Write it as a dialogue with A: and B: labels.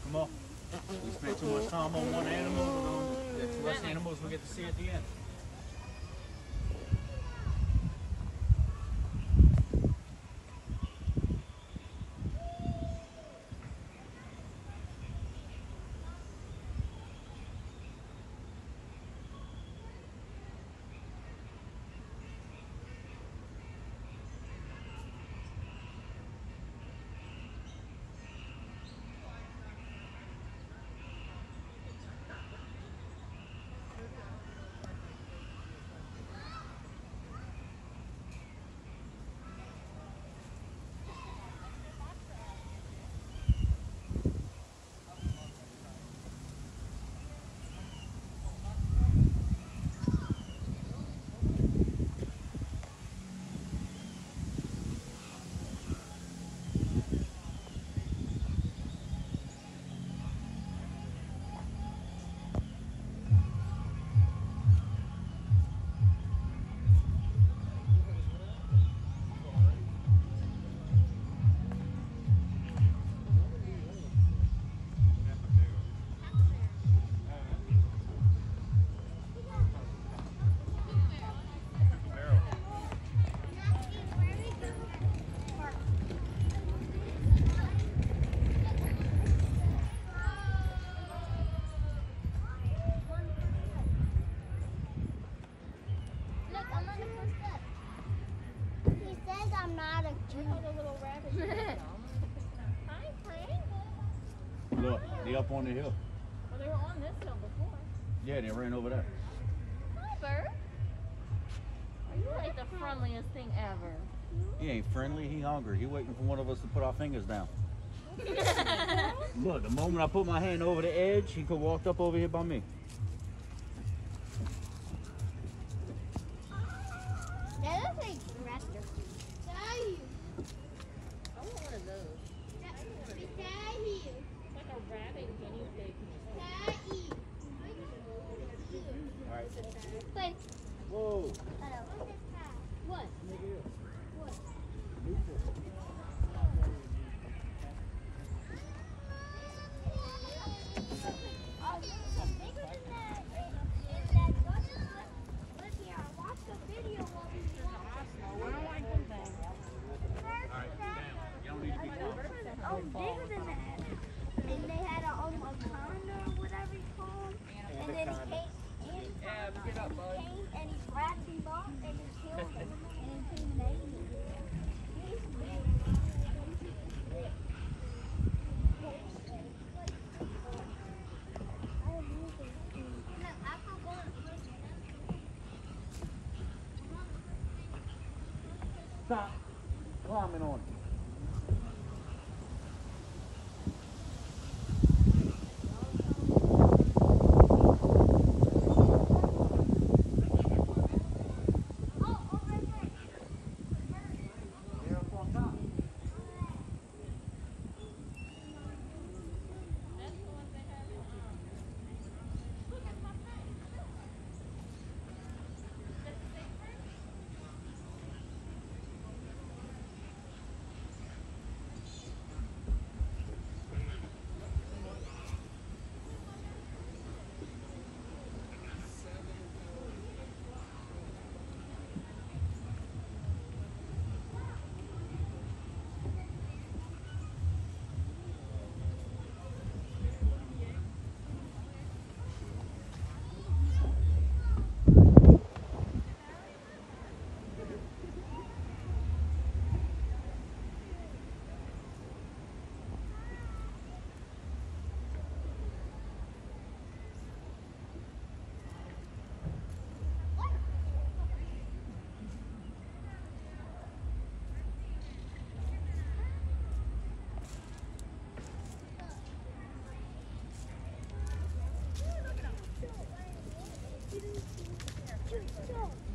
A: Come on. We spent too much time on one animal. There's two less animals we get to see at the end. Look, they up on the hill.
B: Well, they were on this hill before.
A: Yeah, they ran over there.
B: Hi, Bert. Are you like the friendliest thing ever?
A: He ain't friendly, he hungry. He waiting for one of us to put our fingers down. Look, the moment I put my hand over the edge, he could walk up over here by me.
C: That looks like a raptor.
B: I want one of those. It's like a rabbit guinea pig.
C: Wait.
A: Whoa.
C: What? Oh, bigger than that. And they had a anaconda or whatever it's called. And then he came and he grabbed him up and he killed him and he came and ate him.
A: Stop climbing on it.
C: Shoot.